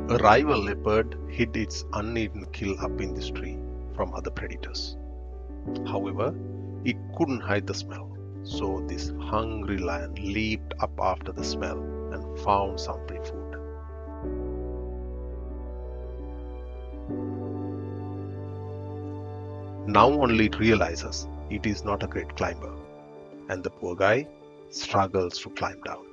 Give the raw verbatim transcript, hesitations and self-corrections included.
A rival leopard hid its uneaten kill up in this tree from other predators. However, it couldn't hide the smell, so this hungry lion leaped up after the smell and found some free food. Now only it realizes it is not a great climber, and the poor guy struggles to climb down.